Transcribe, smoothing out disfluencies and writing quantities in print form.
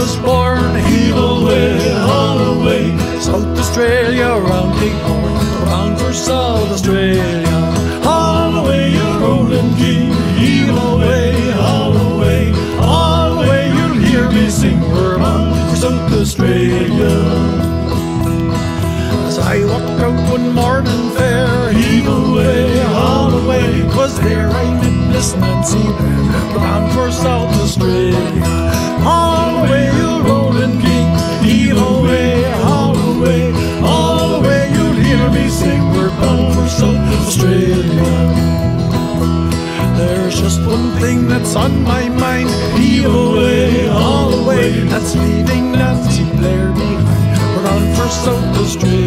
was born. Heave away, haul away, South Australia, round Cape Horn, bound for South Australia. Haul away, you rolling king. Heave away, haul away, haul away, you'll hear me sing. We're bound for South Australia. As I walked out one morning fair, heave away, haul away, 'twas there I met Miss Nancy Bear, bound for South Australia. Haul away, you rolling king. Heave away, haul away, haul away, you'll hear me sing. We're bound for South Australia. There's just one thing that's on my mind. Heave away, haul away, that's leaving Nancy Blair behind. We're bound for South Australia.